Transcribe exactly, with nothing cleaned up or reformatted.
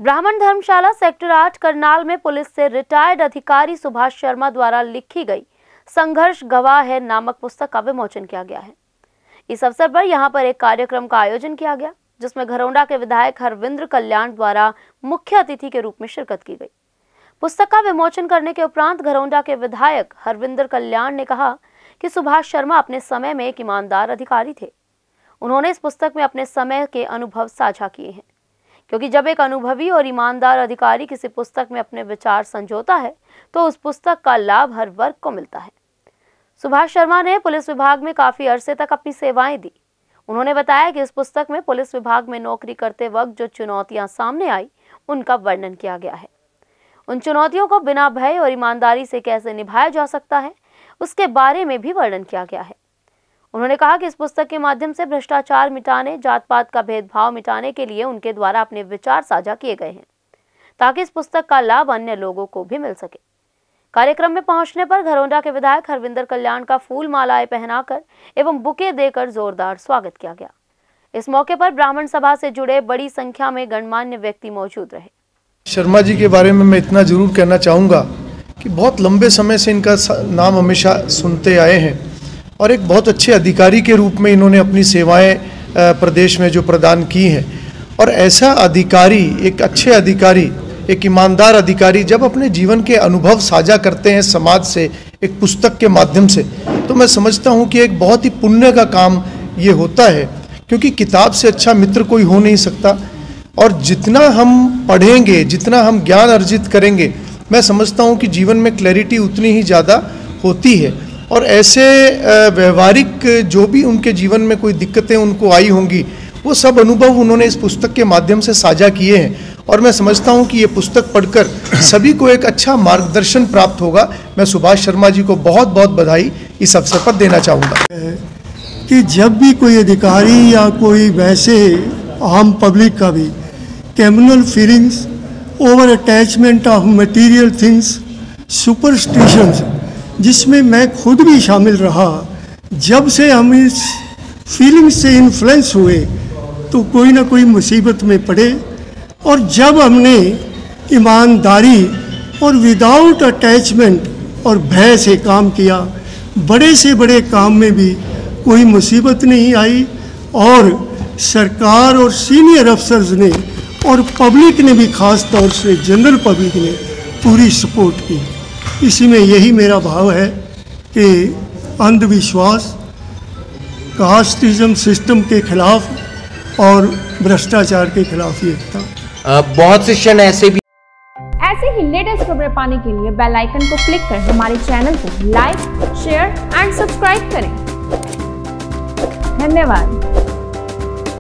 ब्राह्मण धर्मशाला सेक्टर आठ करनाल में पुलिस से रिटायर्ड अधिकारी सुभाष शर्मा द्वारा लिखी गई संघर्ष गवाह है नामक पुस्तक का विमोचन किया गया है। इस अवसर पर यहां पर एक कार्यक्रम का आयोजन किया गया, जिसमें घरौंडा के विधायक हरविंद्र कल्याण द्वारा मुख्य अतिथि के रूप में शिरकत की गई। पुस्तक का विमोचन करने के उपरांत घरौंडा के विधायक हरविंद्र कल्याण ने कहा कि सुभाष शर्मा अपने समय में एक ईमानदार अधिकारी थे। उन्होंने इस पुस्तक में अपने समय के अनुभव साझा किए हैं, क्योंकि जब एक अनुभवी और ईमानदार अधिकारी किसी पुस्तक में अपने विचार संजोता है तो उस पुस्तक का लाभ हर वर्ग को मिलता है। सुभाष शर्मा ने पुलिस विभाग में काफी अरसे तक अपनी सेवाएं दी। उन्होंने बताया कि इस पुस्तक में पुलिस विभाग में नौकरी करते वक्त जो चुनौतियां सामने आई, उनका वर्णन किया गया है। उन चुनौतियों को बिना भय और ईमानदारी से कैसे निभाया जा सकता है, उसके बारे में भी वर्णन किया गया है। उन्होंने कहा कि इस पुस्तक के माध्यम से भ्रष्टाचार मिटाने, जात पात का भेदभाव मिटाने के लिए उनके द्वारा अपने विचार साझा किए गए हैं, ताकि इस पुस्तक का लाभ अन्य लोगों को भी मिल सके। कार्यक्रम में पहुंचने पर घरौंडा के विधायक हरविंद्र कल्याण का फूल मालाएं पहनाकर एवं बुके देकर जोरदार स्वागत किया गया। इस मौके पर ब्राह्मण सभा से जुड़े बड़ी संख्या में गणमान्य व्यक्ति मौजूद रहे। शर्मा जी के बारे में मैं इतना जरूर कहना चाहूँगा कि बहुत लंबे समय से इनका नाम हमेशा सुनते आए हैं और एक बहुत अच्छे अधिकारी के रूप में इन्होंने अपनी सेवाएं प्रदेश में जो प्रदान की हैं। और ऐसा अधिकारी, एक अच्छे अधिकारी, एक ईमानदार अधिकारी जब अपने जीवन के अनुभव साझा करते हैं समाज से एक पुस्तक के माध्यम से, तो मैं समझता हूं कि एक बहुत ही पुण्य का काम ये होता है, क्योंकि किताब से अच्छा मित्र कोई हो नहीं सकता। और जितना हम पढ़ेंगे, जितना हम ज्ञान अर्जित करेंगे, मैं समझता हूं कि जीवन में क्लैरिटी उतनी ही ज़्यादा होती है। और ऐसे व्यवहारिक जो भी उनके जीवन में कोई दिक्कतें उनको आई होंगी, वो सब अनुभव उन्होंने इस पुस्तक के माध्यम से साझा किए हैं। और मैं समझता हूं कि ये पुस्तक पढ़कर सभी को एक अच्छा मार्गदर्शन प्राप्त होगा। मैं सुभाष शर्मा जी को बहुत बहुत बधाई इस अवसर पर देना चाहूँगा कि जब भी कोई अधिकारी या कोई वैसे आम पब्लिक का भी communal feelings, over attachment of material things, superstitions, जिसमें मैं खुद भी शामिल रहा, जब से हम इस फीलिंग्स से इन्फ्लुएंस हुए तो कोई ना कोई मुसीबत में पड़े। और जब हमने ईमानदारी और विदाउट अटैचमेंट और भय से काम किया, बड़े से बड़े काम में भी कोई मुसीबत नहीं आई। और सरकार और सीनियर अफसर्स ने और पब्लिक ने भी, ख़ास तौर से जनरल पब्लिक ने पूरी सपोर्ट की। इसी में यही मेरा भाव है कि अंधविश्वास, कास्टिज्म सिस्टम के खिलाफ और भ्रष्टाचार के खिलाफ ये था। बहुत से क्षण ऐसे भी ऐसे ही लेटेस्ट खबरें पाने के लिए बेल आइकन को क्लिक कर हमारे चैनल को लाइक, शेयर एंड सब्सक्राइब करें। धन्यवाद।